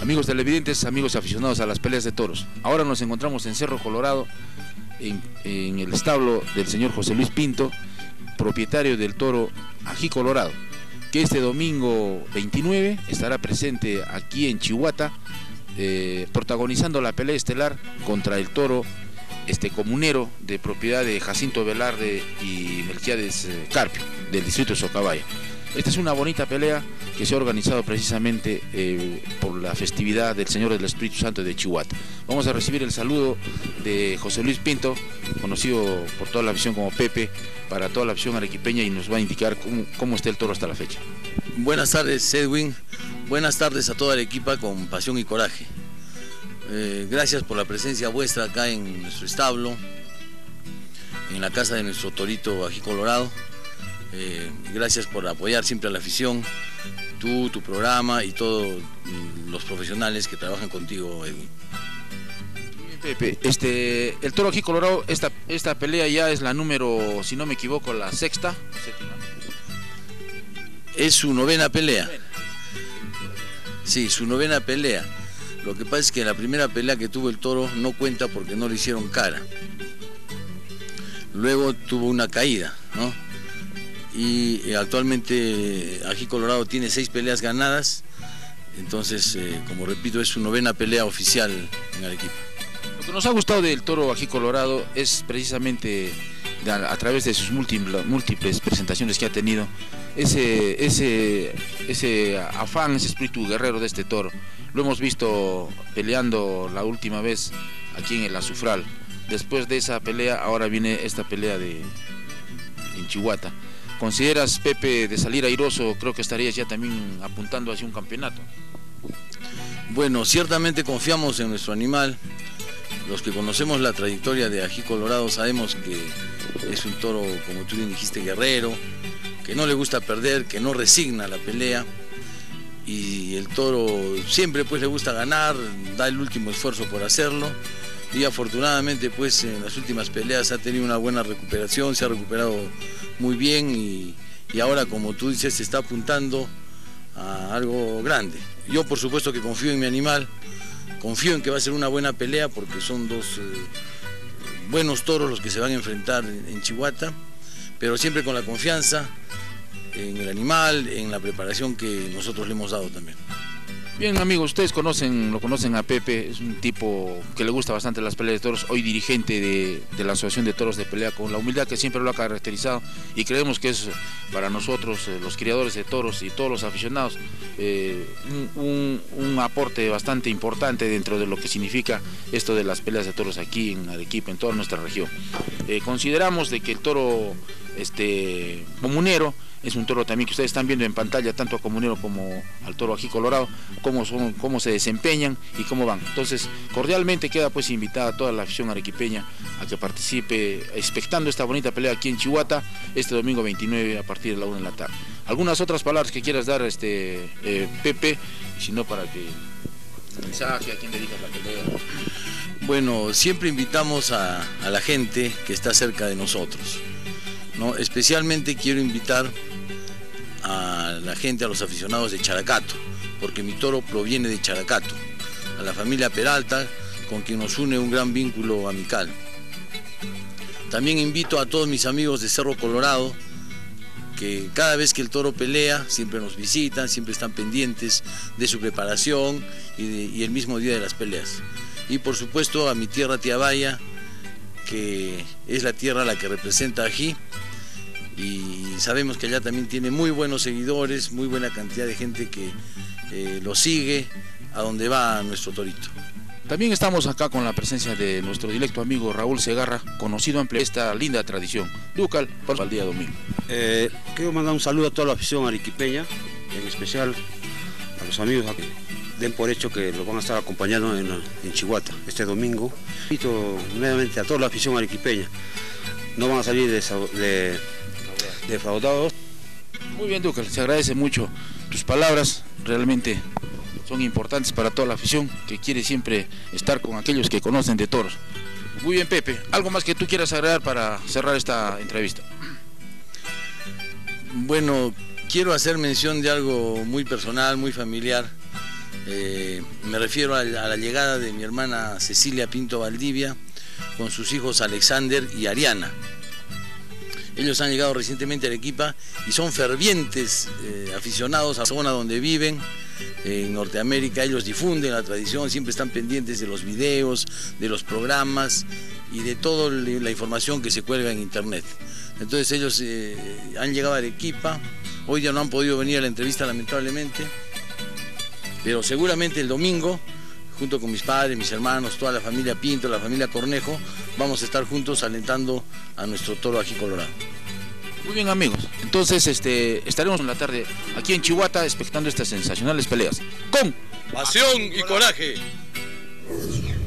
Amigos televidentes, amigos aficionados a las peleas de toros. Ahora nos encontramos en Cerro Colorado, en el establo del señor José Luis Pinto, propietario del toro Ají Colorado, que este domingo 29 estará presente aquí en Chihuahua, protagonizando la pelea estelar contra el toro comunero de propiedad de Jacinto Velarde y Melquiades Carpio, del distrito de Socabaya. Esta es una bonita pelea que se ha organizado precisamente por la festividad del Señor del Espíritu Santo de Chihuahua. Vamos a recibir el saludo de José Luis Pinto, conocido por toda la afición como Pepe, para toda la afición arequipeña, y nos va a indicar cómo está el toro hasta la fecha. Buenas tardes, Edwin. Buenas tardes a toda la equipa con pasión y coraje. Gracias por la presencia vuestra acá en nuestro establo, en la casa de nuestro torito Ají Colorado. Gracias por apoyar siempre a la afición, tú, tu programa y todos los profesionales que trabajan contigo, Edwin. Pepe, el toro Ají Colorado, esta pelea ya es la número, si no me equivoco, la sexta, séptima. Es su novena pelea. Sí, su novena pelea. Lo que pasa es que la primera pelea que tuvo el toro no cuenta porque no le hicieron cara. Luego tuvo una caída, ¿no? Y actualmente Ají Colorado tiene 6 peleas ganadas. Entonces, como repito, es su novena pelea oficial en Arequipa. Lo que nos ha gustado del toro Ají Colorado es precisamente a través de sus múltiples presentaciones que ha tenido, ese afán, ese espíritu guerrero de este toro. Lo hemos visto peleando la última vez aquí en el Azufral. Después de esa pelea, ahora viene esta pelea en Chihuahua. ¿Consideras, Pepe, de salir airoso? Creo que estarías ya también apuntando hacia un campeonato. Bueno, ciertamente confiamos en nuestro animal. Los que conocemos la trayectoria de Ají Colorado sabemos que es un toro, como tú bien dijiste, guerrero, que no le gusta perder, que no resigna la pelea. Y el toro siempre pues le gusta ganar, da el último esfuerzo por hacerlo, y afortunadamente pues en las últimas peleas ha tenido una buena recuperación, se ha recuperado muy bien y ahora, como tú dices, se está apuntando a algo grande. Yo por supuesto que confío en mi animal, confío en que va a ser una buena pelea porque son dos buenos toros los que se van a enfrentar en Chihuahua, pero siempre con la confianza en el animal, en la preparación que nosotros le hemos dado también. Bien, amigos, ustedes lo conocen a Pepe, es un tipo que le gusta bastante las peleas de toros, hoy dirigente de la Asociación de Toros de Pelea, con la humildad que siempre lo ha caracterizado, y creemos que es para nosotros, los criadores de toros y todos los aficionados, un aporte bastante importante dentro de lo que significa esto de las peleas de toros aquí en Arequipa, en toda nuestra región. Consideramos de que el toro comunero es un toro también que ustedes están viendo en pantalla, tanto a comunero como al toro Ají Colorado, cómo se desempeñan y cómo van. Entonces, cordialmente queda pues invitada a toda la afición arequipeña a que participe, expectando esta bonita pelea aquí en Chihuahua, este domingo 29 a partir de la 1 de la tarde. ¿Algunas otras palabras que quieras dar, Pepe? Si no, para que el mensaje, a quién dedicas la pelea. Bueno, siempre invitamos a la gente que está cerca de nosotros, ¿no? Especialmente quiero invitar a la gente, a los aficionados de Characato, porque mi toro proviene de Characato, a la familia Peralta, con quien nos une un gran vínculo amical. También invito a todos mis amigos de Cerro Colorado, que cada vez que el toro pelea, siempre nos visitan, siempre están pendientes de su preparación y el mismo día de las peleas. Y por supuesto a mi tierra Tiabaya, que es la tierra a la que representa Ají, y sabemos que allá también tiene muy buenos seguidores, muy buena cantidad de gente que lo sigue a donde va nuestro torito. También estamos acá con la presencia de nuestro directo amigo Raúl Segarra, conocido ampliamente esta linda tradición. Ducal, para el día domingo. Quiero mandar un saludo a toda la afición arequipeña, en especial a los amigos que den por hecho que los van a estar acompañando en Chihuahua este domingo. Invito nuevamente a toda la afición arequipeña, no van a salir defraudados. Muy bien, Ducal, se agradece mucho tus palabras, realmente son importantes para toda la afición que quiere siempre estar con aquellos que conocen de toros. Muy bien, Pepe, ¿algo más que tú quieras agregar para cerrar esta entrevista? Bueno, quiero hacer mención de algo muy personal, muy familiar. Me refiero a la llegada de mi hermana Cecilia Pinto Valdivia con sus hijos Alexander y Ariana. Ellos han llegado recientemente a Arequipa y son fervientes aficionados a la zona donde viven, en Norteamérica. Ellos difunden la tradición, siempre están pendientes de los videos, de los programas y de toda la información que se cuelga en internet. Entonces ellos han llegado a Arequipa, hoy ya no han podido venir a la entrevista lamentablemente, pero seguramente el domingo, junto con mis padres, mis hermanos, toda la familia Pinto, la familia Cornejo, vamos a estar juntos alentando a nuestro toro ají colorado. Muy bien, amigos, entonces estaremos en la tarde aquí en Chihuahua expectando estas sensacionales peleas con pasión y coraje.